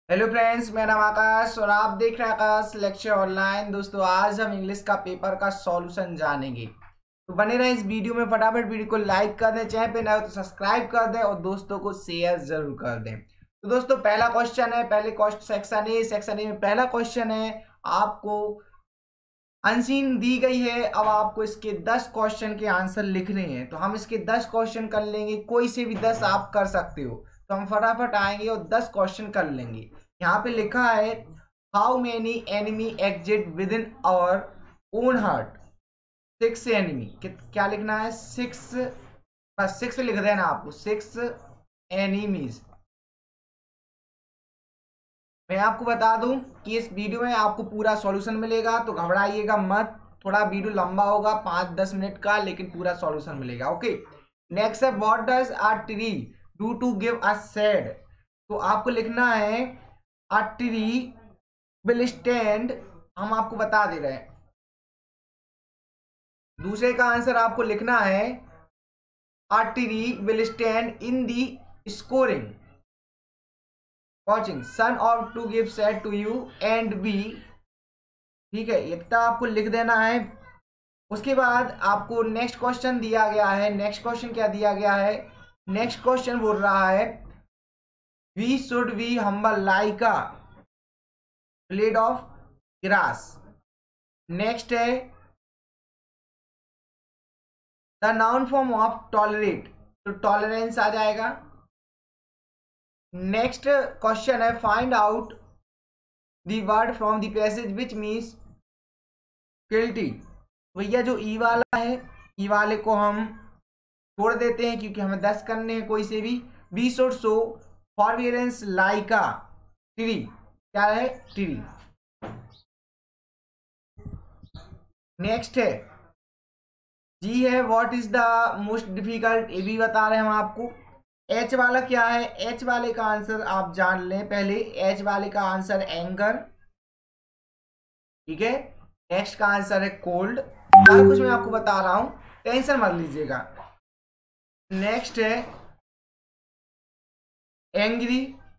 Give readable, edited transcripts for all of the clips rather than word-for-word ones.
Hello friends, मेरा नाम आकाश और आप देख रहे हैं आकाश लेक्चर ऑनलाइन। दोस्तों, आज हम इंग्लिश का पेपर का सॉल्यूशन जानेंगे, तो बने रहे इस वीडियो में। फटाफट वीडियो को लाइक कर दें, चैनल पे नए हो तो सब्सक्राइब कर दें और दोस्तों को शेयर जरूर कर दें। तो दोस्तों, पहला क्वेश्चन है, पहले सेक्शन ए में पहला क्वेश्चन है। आपको अनसीन दी गई है। अब आपको इसके 10 क्वेश्चन के आंसर लिखने हैं, तो हम इसके 10 क्वेश्चन कर लेंगे। कोई से भी 10 आप कर सकते हो, तो हम फटाफट आएंगे और 10 क्वेश्चन कर लेंगे। यहाँ पे लिखा है, how many enemy exist within our own heart. 6 enemy, क्या लिखना है? 6, बस 6 लिख देना आपको, 6 एनिमीज। मैं आपको बता दूं कि इस वीडियो में आपको पूरा सॉल्यूशन मिलेगा, तो घबराइएगा मत। थोड़ा वीडियो लंबा होगा, 5-10 मिनट का, लेकिन पूरा सॉल्यूशन मिलेगा। ओके, नेक्स्ट है, what does a tree do to give a shade. तो आपको लिखना है, अ ट्री विल स्टैंड। हम आपको बता दे रहे हैं। दूसरे का आंसर आपको लिखना है, a tree will stand in the scorching watching sun और to give shade to you and be. ठीक है, इतना आपको लिख देना है। उसके बाद आपको नेक्स्ट क्वेश्चन दिया गया है। नेक्स्ट क्वेश्चन क्या दिया गया है? नेक्स्ट क्वेश्चन बोल रहा है, we should be humble like a blade of grass. Next है, the noun form of tolerate, तो टॉलरेंस आ जाएगा। नेक्स्ट क्वेश्चन है, find out the word from the passage which means guilty. भैया जो ई वाला है, ई वाले को हम छोड़ देते हैं क्योंकि हमें 10 करने हैं कोई से भी। We should show forbearance like a tree, क्या है? ट्री। नेक्स्ट है, जी है, what is the most difficult, ये भी बता रहे हैं हम आपको। एच वाला क्या है? एच वाले का आंसर आप जान लें पहले। एच वाले का आंसर एंगर, ठीक है। नेक्स्ट का आंसर है कोल्ड। सारा कुछ मैं आपको बता रहा हूं, टेंशन मत लीजिएगा। नेक्स्ट है एंग्री।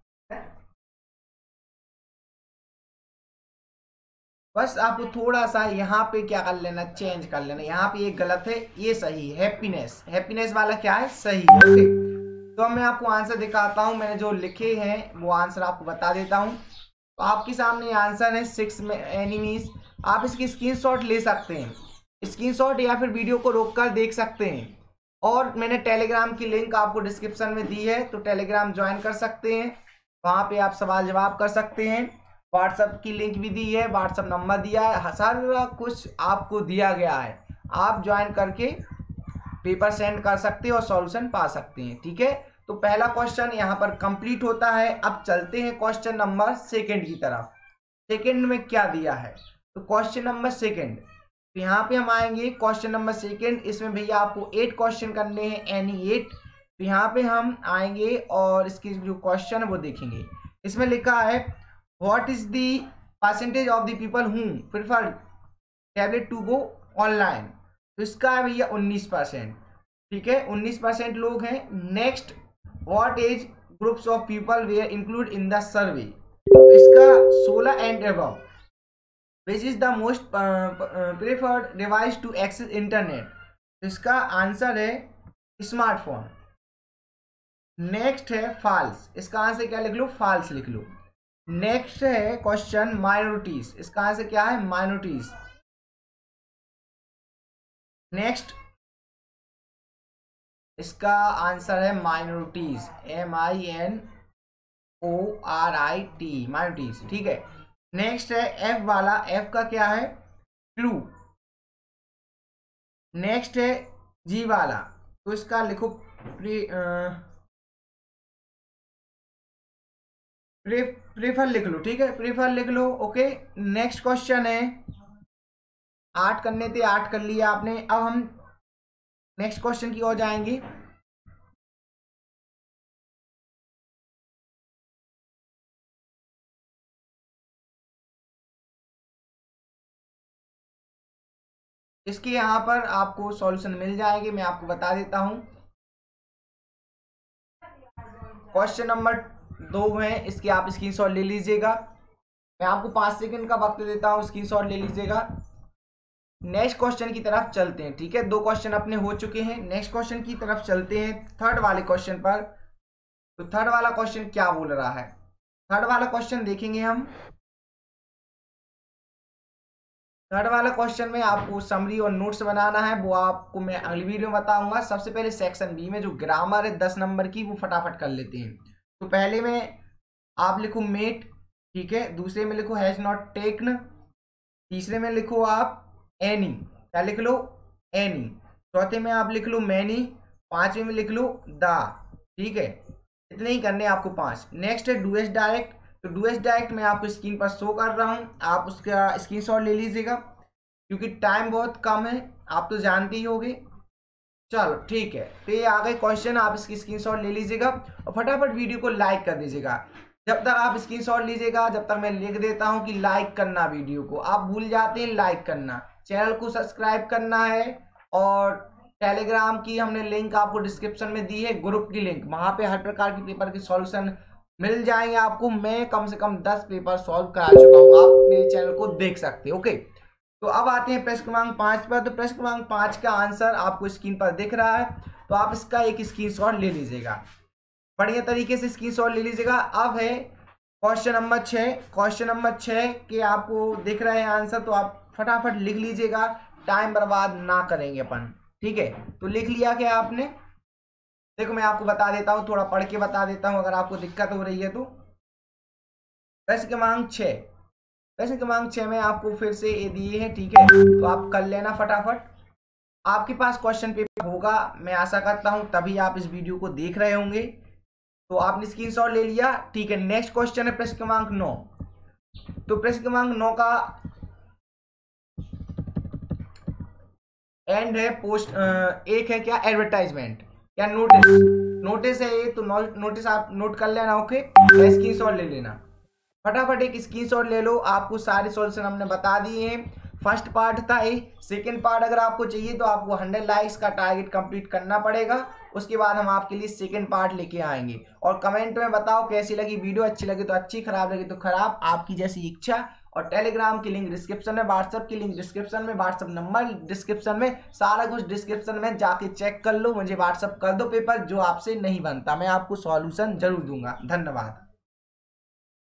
बस आपको थोड़ा सा यहाँ पे क्या कर लेना, चेंज कर लेना। यहाँ पे ये गलत है, ये सही है। हैप्पीनेस, हैप्पीनेस वाला क्या है? सही है। ओके, तो अब मैं आपको आंसर दिखाता हूँ। मैंने जो लिखे हैं वो आंसर आपको बता देता हूँ। तो आपके सामने आंसर है 6 एनिमीज। आप इसकी स्क्रीनशॉट ले सकते हैं, स्क्रीनशॉट, या फिर वीडियो को रोककर देख सकते हैं। और मैंने टेलीग्राम की लिंक आपको डिस्क्रिप्शन में दी है, तो टेलीग्राम ज्वाइन कर सकते हैं। वहाँ पे आप सवाल जवाब कर सकते हैं। व्हाट्सएप की लिंक भी दी है, व्हाट्सएप नंबर दिया है, सारा कुछ आपको दिया गया है। आप ज्वाइन करके पेपर सेंड कर सकते हैं और सॉल्यूशन पा सकते हैं। ठीक है, तो पहला क्वेश्चन यहाँ पर कंप्लीट होता है। अब चलते हैं क्वेश्चन नंबर सेकंड की तरफ। सेकंड में क्या दिया है? तो क्वेश्चन नंबर सेकंड, तो यहाँ पे हम आएंगे क्वेश्चन नंबर सेकंड। इसमें भैया आपको 8 क्वेश्चन करने हैं, एनी 8। तो यहाँ पे हम आएंगे और इसके जो क्वेश्चन है वो देखेंगे। इसमें लिखा है, what is the percentage of the people who prefer tablet to go online. तो इसका है भैया 19%। ठीक है, 19% लोग हैं। Next, what age groups of people were include in the survey. इसका 16 and above. Which is the most preferred device to access internet. इसका आंसर है स्मार्टफोन। नेक्स्ट है फॉल्स, इसका आंसर क्या लिख लो? फॉल्स लिख लो। नेक्स्ट है क्वेश्चन माइनॉरिटीज, इसका आंसर क्या है? माइनॉरिटीज। नेक्स्ट, इसका आंसर है माइनॉरिटीज, MINORIT, माइनॉरिटीज। ठीक है, नेक्स्ट है एफ वाला, एफ का क्या है? ट्रू। नेक्स्ट है जी वाला, तो इसका लिखो प्रेफर लिख लो। ठीक है, प्रेफर लिख लो। ओके, नेक्स्ट क्वेश्चन है, 8 करने थे, 8 कर लिया आपने। अब हम नेक्स्ट क्वेश्चन की ओर जाएंगे। इसके यहाँ पर आपको सॉल्यूशन मिल जाएंगे, मैं आपको बता देता हूं। क्वेश्चन नंबर दो हैं, इसके आप स्क्रीनशॉट ले लीजिएगा। मैं आपको 5 सेकंड का वक्त देता हूँ, स्क्रीनशॉट ले लीजिएगा। नेक्स्ट क्वेश्चन की तरफ चलते हैं, ठीक है। 2 क्वेश्चन अपने हो चुके हैं, नेक्स्ट क्वेश्चन की तरफ चलते हैं, थर्ड वाले क्वेश्चन पर। तो थर्ड वाला क्वेश्चन क्या बोल रहा है, थर्ड वाला क्वेश्चन देखेंगे हम। थर्ड वाला क्वेश्चन में आपको समरी और नोट्स बनाना है, वो आपको मैं अगली वीडियो में बताऊंगा। सबसे पहले सेक्शन बी में जो ग्रामर है 10 नंबर की, वो फटाफट कर लेते हैं। तो पहले में आप लिखो मेट, ठीक है। दूसरे में लिखो हैज नॉट टेकन। तीसरे में लिखो आप एनी, क्या लिख लो, एनी। चौथे में आप लिख लो मैनी। पांचवे में लिख लो द, ठीक है। इतने ही करने आपको 5। नेक्स्ट है डू एस डायरेक्ट। तो डू एस डायरेक्ट मैं आपको स्क्रीन पर शो कर रहा हूँ, आप उसका स्क्रीनशॉट ले लीजिएगा क्योंकि टाइम बहुत कम है, आप तो जानते ही होंगे। चलो ठीक है, तो ये आ गए क्वेश्चन, आप इसकी स्क्रीनशॉट ले लीजिएगा और फटाफट वीडियो को लाइक कर दीजिएगा। जब तक आप स्क्रीनशॉट लीजिएगा, जब तक मैं लिख देता हूं कि लाइक करना, वीडियो को आप भूल जाते हैं लाइक करना, चैनल को सब्सक्राइब करना है। और टेलीग्राम की हमने लिंक आपको डिस्क्रिप्शन में दी है, ग्रुप की लिंक, वहां पे हर प्रकार की पेपर की सॉल्यूशन मिल जाएंगे आपको। मैं कम से कम 10 पेपर सॉल्व करा चुका हूँ, आप मेरे चैनल को देख सकते हैं, ओके। तो अब आते हैं प्रश्न क्रमांक 5 पर। तो प्रश्न क्रमांक 5 का आंसर आपको स्क्रीन पर दिख रहा है, तो आप इसका एक स्क्रीनशॉट ले लीजिएगा, बढ़िया तरीके से स्क्रीनशॉट ले लीजिएगा। अब है क्वेश्चन नंबर 6। क्वेश्चन नंबर 6 के आपको दिख रहे हैं आंसर, तो आप फटाफट लिख लीजिएगा, टाइम बर्बाद ना करेंगे अपन, ठीक है। तो लिख लिया क्या आपने, देखो मैं आपको बता देता हूँ, थोड़ा पढ़ के बता देता हूँ अगर आपको दिक्कत हो रही है तो। प्रश्न क्रमांक 6, प्रश्न क्रमांक 6 में आपको फिर से ये दिए हैं, ठीक है। तो आप कर लेना फटाफट, आपके पास क्वेश्चन पेपर होगा मैं आशा करता हूं, तभी आप इस वीडियो को देख रहे होंगे। तो आपने स्क्रीनशॉट ले लिया, ठीक है। नेक्स्ट क्वेश्चन है प्रश्न क्रमांक 9। तो प्रश्न क्रमांक 9 का एंड है पोस्ट, एक है क्या एडवर्टाइजमेंट या नोटिस, नोटिस है ये, तो नोटिस आप नोट कर लेना, ओके। स्क्रीनशॉट ले लेना, फटाफट एक स्क्रीनशॉट ले लो। आपको सारे सॉल्यूशन हमने बता दिए हैं, फर्स्ट पार्ट था ये, सेकंड पार्ट अगर आपको चाहिए तो आपको 100 लाइक्स का टारगेट कंप्लीट करना पड़ेगा, उसके बाद हम आपके लिए सेकंड पार्ट लेके आएंगे। और कमेंट में बताओ कैसी लगी वीडियो, अच्छी लगी तो अच्छी, खराब लगी तो खराब, आपकी जैसी इच्छा। और टेलीग्राम की लिंक डिस्क्रिप्शन में, व्हाट्सएप की लिंक डिस्क्रिप्शन में, व्हाट्सएप नंबर डिस्क्रिप्शन में, सारा कुछ डिस्क्रिप्शन में, जाके चेक कर लो, मुझे व्हाट्सएप कर दो पेपर जो आपसे नहीं बनता, मैं आपको सॉल्यूशन जरूर दूंगा। धन्यवाद।